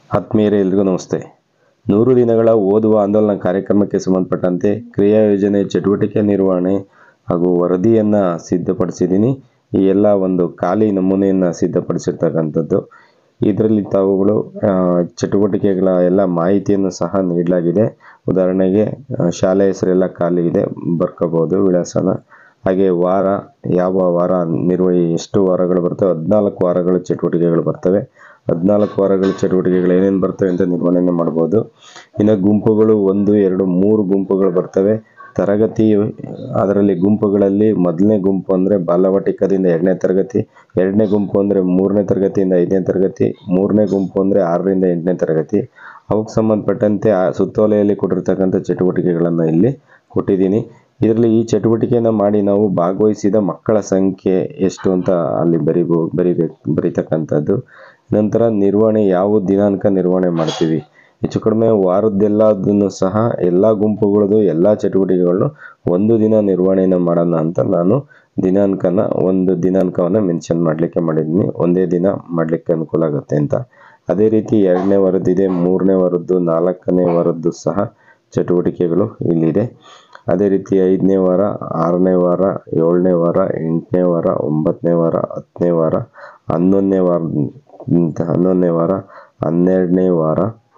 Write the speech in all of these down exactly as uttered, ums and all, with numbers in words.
ಆತ್ಮೀಯರೇ, ಎಲ್ರಿಗೂ ನಮಸ್ತೆ. ನೂರು ದಿನಗಳ ಓದುವ ಆಂದೋಲನ ಕಾರ್ಯಕ್ರಮಕ್ಕೆ ಸಂಬಂಧಪಟ್ಟಂತೆ ಕ್ರಿಯಾ ಯೋಜನೆ ಚಟುವಟಿಕೆ ನಿರ್ವಹಣೆ ಹಾಗೂ ವರದಿಯನ್ನು ಸಿದ್ಧಪಡಿಸಿದ್ದೀನಿ. ಈ ಎಲ್ಲ ಒಂದು ಖಾಲಿ ನಮೂನೆಯನ್ನು ಸಿದ್ಧಪಡಿಸಿರ್ತಕ್ಕಂಥದ್ದು. ಇದರಲ್ಲಿ ತಾವುಗಳು ಚಟುವಟಿಕೆಗಳ ಎಲ್ಲ ಮಾಹಿತಿಯನ್ನು ಸಹ ನೀಡಲಾಗಿದೆ. ಉದಾಹರಣೆಗೆ ಶಾಲೆ ಹೆಸರೆಲ್ಲ ಖಾಲಿ ಇದೆ, ಬರ್ಕೋಬಹುದು ವಿಳಾಸನ. ಹಾಗೆ ವಾರ, ಯಾವ ವಾರ ನಿರ್ವಹಿ ಎಷ್ಟು ವಾರಗಳು ಬರ್ತವೆ, ಹದಿನಾಲ್ಕು ವಾರಗಳ ಚಟುವಟಿಕೆಗಳು ಬರ್ತವೆ. ಹದಿನಾಲ್ಕು ವಾರಗಳ ಚಟುವಟಿಕೆಗಳು ಏನೇನು ಬರ್ತವೆ ಅಂತ ನಿರ್ವಹಣೆ ಮಾಡ್ಬೋದು. ಇನ್ನು ಗುಂಪುಗಳು ಒಂದು ಎರಡು ಮೂರು ಗುಂಪುಗಳು ಬರ್ತವೆ. ತರಗತಿ, ಅದರಲ್ಲಿ ಗುಂಪುಗಳಲ್ಲಿ ಮೊದಲನೇ ಗುಂಪು ಅಂದರೆ ಬಾಲವಾಟಿಕದಿಂದ ಎರಡನೇ ತರಗತಿ, ಎರಡನೇ ಗುಂಪು ಅಂದರೆ ಮೂರನೇ ತರಗತಿಯಿಂದ ಐದನೇ ತರಗತಿ, ಮೂರನೇ ಗುಂಪು ಅಂದರೆ ಆರರಿಂದ ಎಂಟನೇ ತರಗತಿ. ಅವಕ್ಕೆ ಸಂಬಂಧಪಟ್ಟಂತೆ ಆ ಸುತ್ತೋಲೆಯಲ್ಲಿ ಕೊಟ್ಟಿರ್ತಕ್ಕಂಥ ಚಟುವಟಿಕೆಗಳನ್ನು ಇಲ್ಲಿ ಕೊಟ್ಟಿದ್ದೀನಿ. ಇದರಲ್ಲಿ ಈ ಚಟುವಟಿಕೆಯನ್ನು ಮಾಡಿ ನಾವು ಭಾಗವಹಿಸಿದ ಮಕ್ಕಳ ಸಂಖ್ಯೆ ಎಷ್ಟು ಅಂತ ಅಲ್ಲಿ ಬರಿಬೋ ಬರಿಬೇಕು ಬರೀತಕ್ಕಂಥದ್ದು. ನಂತರ ನಿರ್ವಹಣೆ, ಯಾವ ದಿನಾಂಕ ನಿರ್ವಹಣೆ ಮಾಡ್ತೀವಿ, ಹೆಚ್ಚು ಕಡಿಮೆ ವಾರದ್ದೆಲ್ಲದನ್ನು ಸಹ ಎಲ್ಲ ಗುಂಪುಗಳದ್ದು ಎಲ್ಲ ಚಟುವಟಿಕೆಗಳನ್ನು ಒಂದು ದಿನ ನಿರ್ವಹಣೆಯನ್ನು ಮಾಡೋಣ ಅಂತ ನಾನು ದಿನಾಂಕನ ಒಂದು ದಿನಾಂಕವನ್ನು ಮೆನ್ಷನ್ ಮಾಡಲಿಕ್ಕೆ ಮಾಡಿದ್ದೀನಿ. ಒಂದೇ ದಿನ ಮಾಡಲಿಕ್ಕೆ ಅನುಕೂಲ ಆಗುತ್ತೆ ಅಂತ. ಅದೇ ರೀತಿ ಎರಡನೇ ವಾರದ್ದಿದೆ, ಮೂರನೇ ವಾರದ್ದು, ನಾಲ್ಕನೇ ವಾರದ್ದು ಸಹ ಚಟುವಟಿಕೆಗಳು ಇಲ್ಲಿದೆ. ಅದೇ ರೀತಿ ಐದನೇ ವಾರ, ಆರನೇ ವಾರ, ಏಳನೇ ವಾರ, ಎಂಟನೇ ವಾರ, ಒಂಬತ್ತನೇ ವಾರ, ಹತ್ತನೇ ವಾರ, ಹನ್ನೊಂದನೇ ವಾರ ಹನ್ನೊಂದನೇ ವಾರ ಹನ್ನೆರಡನೇ ವಾರ,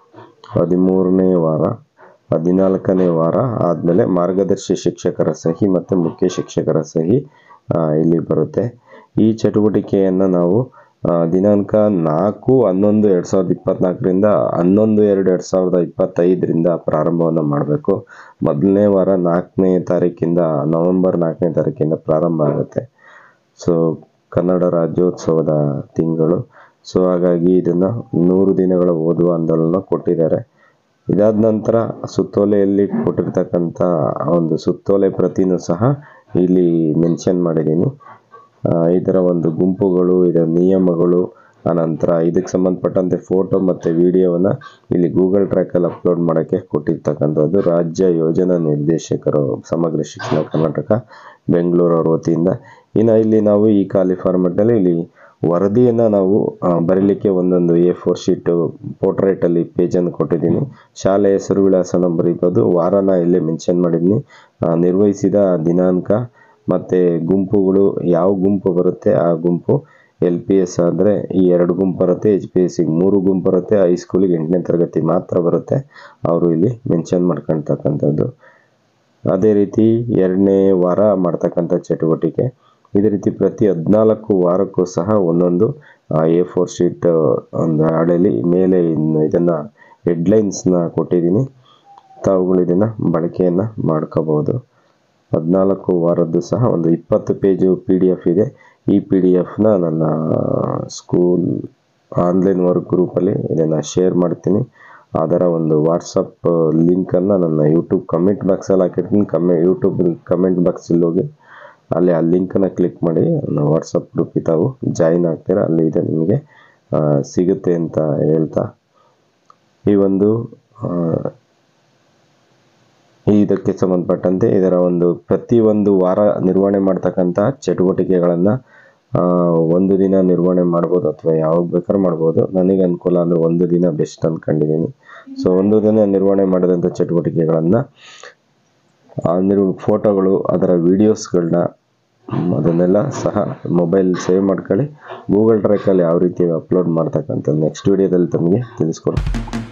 ಹದಿಮೂರನೇ ವಾರ, ಹದಿನಾಲ್ಕನೇ ವಾರ ಆದಮೇಲೆ ಮಾರ್ಗದರ್ಶಿ ಶಿಕ್ಷಕರ ಸಹಿ ಮತ್ತು ಮುಖ್ಯ ಶಿಕ್ಷಕರ ಸಹಿ ಇಲ್ಲಿ ಬರುತ್ತೆ. ಈ ಚಟುವಟಿಕೆಯನ್ನು ನಾವು ದಿನಾಂಕ ನಾಲ್ಕು ಹನ್ನೊಂದು ಎರಡು ಸಾವಿರದ ಇಪ್ಪತ್ತ್ನಾಲ್ಕರಿಂದ ಹನ್ನೊಂದು ಎರಡು ಎರಡು ಸಾವಿರದ ಇಪ್ಪತ್ತೈದರಿಂದ ಪ್ರಾರಂಭವನ್ನು ಮಾಡಬೇಕು. ಮೊದಲನೇ ವಾರ ನಾಲ್ಕನೇ ತಾರೀಕಿಂದ ನವೆಂಬರ್ ನಾಲ್ಕನೇ ತಾರೀಕಿಂದ ಪ್ರಾರಂಭ ಆಗುತ್ತೆ. ಸೊ ಕನ್ನಡ ರಾಜ್ಯೋತ್ಸವದ ತಿಂಗಳು. ಸೊ ಹಾಗಾಗಿ ಇದನ್ನು ನೂರು ದಿನಗಳ ಓದುವ ಆಂದೋಲನ ಕೊಟ್ಟಿದ್ದಾರೆ. ಇದಾದ ನಂತರ ಸುತ್ತೋಲೆಯಲ್ಲಿ ಕೊಟ್ಟಿರ್ತಕ್ಕಂಥ ಒಂದು ಸುತ್ತೋಲೆ ಪ್ರತಿನೂ ಸಹ ಇಲ್ಲಿ ಮೆನ್ಷನ್ ಮಾಡಿದ್ದೀನಿ. ಇದರ ಒಂದು ಗುಂಪುಗಳು, ಇದರ ನಿಯಮಗಳು, ಆನಂತರ ಇದಕ್ಕೆ ಸಂಬಂಧಪಟ್ಟಂತೆ ಫೋಟೋ ಮತ್ತು ವಿಡಿಯೋವನ್ನು ಇಲ್ಲಿ ಗೂಗಲ್ ಟ್ರ್ಯಾಕಲ್ಲಿ ಅಪ್ಲೋಡ್ ಮಾಡೋಕ್ಕೆ ಕೊಟ್ಟಿರ್ತಕ್ಕಂಥದ್ದು ರಾಜ್ಯ ಯೋಜನಾ ನಿರ್ದೇಶಕರು, ಸಮಗ್ರ ಶಿಕ್ಷಣ ಕರ್ನಾಟಕ, ಬೆಂಗಳೂರು ಅವ್ರ ವತಿಯಿಂದ. ಇನ್ನು ಇಲ್ಲಿ ನಾವು ಈ ಖಾಲಿ ಫಾರ್ಮೆಟಲ್ಲಿ ಇಲ್ಲಿ ವರದಿಯನ್ನು ನಾವು ಬರೀಲಿಕ್ಕೆ ಒಂದೊಂದು ಎ ಫೋರ್ ಶೀಟು ಪೋರ್ಟ್ರೇಟಲ್ಲಿ ಪೇಜನ್ನು ಕೊಟ್ಟಿದ್ದೀನಿ. ಶಾಲೆ ಹೆಸರು ವಿಳಾಸನ ಬರೀಬೋದು. ವಾರನ ಇಲ್ಲಿ ಮೆನ್ಷನ್ ಮಾಡಿದ್ದೀನಿ. ನಿರ್ವಹಿಸಿದ ದಿನಾಂಕ ಮತ್ತು ಗುಂಪುಗಳು, ಯಾವ ಗುಂಪು ಬರುತ್ತೆ ಆ ಗುಂಪು. ಎಲ್ ಪಿ ಎಸ್ ಆದರೆ ಈ ಎರಡು ಗುಂಪು ಬರುತ್ತೆ, ಎಚ್ ಪಿ ಎಸ್ಸಿಗೆ ಮೂರು ಗುಂಪು ಬರುತ್ತೆ, ಹೈಸ್ಕೂಲಿಗೆ ಎಂಟನೇ ತರಗತಿ ಮಾತ್ರ ಬರುತ್ತೆ. ಅವರು ಇಲ್ಲಿ ಮೆನ್ಷನ್ ಮಾಡ್ಕೊಳ್ತಕ್ಕಂಥದ್ದು. ಅದೇ ರೀತಿ ಎರಡನೇ ವಾರ ಮಾಡ್ತಕ್ಕಂಥ ಚಟುವಟಿಕೆ. ಇದೇ ರೀತಿ ಪ್ರತಿ ಹದಿನಾಲ್ಕು ವಾರಕ್ಕೂ ಸಹ ಒಂದೊಂದು ಎ ಫೋರ್ ಶೀಟ್ ಒಂದು ಹಾಳೆಯಲ್ಲಿ ಮೇಲೆ ಇದನ್ನು ಹೆಡ್ಲೈನ್ಸ್ನ ಕೊಟ್ಟಿದ್ದೀನಿ. ತಾವುಗಳು ಇದನ್ನು ಬಳಕೆಯನ್ನು ಮಾಡ್ಕೋಬೋದು. ಹದಿನಾಲ್ಕು ವಾರದ್ದು ಸಹ ಒಂದು ಇಪ್ಪತ್ತು ಪೇಜು ಪಿ ಡಿ ಎಫ್ ಇದೆ. ಈ ಪಿ ಡಿ ಎಫ್ನ ನನ್ನ ಸ್ಕೂಲ್ ಆನ್ಲೈನ್ ವರ್ಕ್ ಗ್ರೂಪಲ್ಲಿ ಇದನ್ನು ಶೇರ್ ಮಾಡ್ತೀನಿ. ಅದರ ಒಂದು ವಾಟ್ಸಪ್ ಲಿಂಕನ್ನು ನನ್ನ ಯೂಟ್ಯೂಬ್ ಕಮೆಂಟ್ ಬಾಕ್ಸಲ್ಲಿ ಹಾಕಿರ್ತೀನಿ. ಕಮೆ ಯೂಟ್ಯೂಬ್ ಕಮೆಂಟ್ ಬಾಕ್ಸಲ್ಲಿ ಹೋಗಿ ಅಲ್ಲಿ ಆ ಲಿಂಕನ್ನು ಕ್ಲಿಕ್ ಮಾಡಿ ವಾಟ್ಸಪ್ ಗ್ರೂಪಿಗೆ ತಾವು ಜಾಯಿನ್ ಆಗ್ತೀರಾ. ಅಲ್ಲಿ ಇದು ನಿಮಗೆ ಸಿಗುತ್ತೆ ಅಂತ ಹೇಳ್ತಾ, ಈ ಒಂದು ಇದಕ್ಕೆ ಸಂಬಂಧಪಟ್ಟಂತೆ ಇದರ ಒಂದು ಪ್ರತಿಯೊಂದು ವಾರ ನಿರ್ವಹಣೆ ಮಾಡ್ತಕ್ಕಂಥ ಚಟುವಟಿಕೆಗಳನ್ನು ಒಂದು ದಿನ ನಿರ್ವಹಣೆ ಮಾಡ್ಬೋದು ಅಥವಾ ಯಾವಾಗ ಬೇಕಾದ್ರೂ ಮಾಡ್ಬೋದು. ನನಗೆ ಅನುಕೂಲ ಅಂದರೆ ಒಂದು ದಿನ ಬೆಸ್ಟ್ ಅಂದ್ಕೊಂಡಿದ್ದೀನಿ. ಸೊ ಒಂದು ದಿನ ನಿರ್ವಹಣೆ ಮಾಡಿದಂಥ ಚಟುವಟಿಕೆಗಳನ್ನು ನಿರ್ವ ಫೋಟೋಗಳು, ಅದರ ವೀಡಿಯೋಸ್ಗಳನ್ನ ಅದನ್ನೆಲ್ಲ ಸಹ ಮೊಬೈಲ್ ಸೇವ್ ಮಾಡ್ಕೊಳ್ಳಿ. ಗೂಗಲ್ ಟ್ರ್ಯಾಕಲ್ಲಿ ಯಾವ ರೀತಿ ಅಪ್ಲೋಡ್ ಮಾಡ್ತಕ್ಕಂಥದ್ದು ನೆಕ್ಸ್ಟ್ ವೀಡಿಯೋದಲ್ಲಿ ತಮಗೆ ತಿಳಿಸ್ಕೊಡ್ತೀನಿ.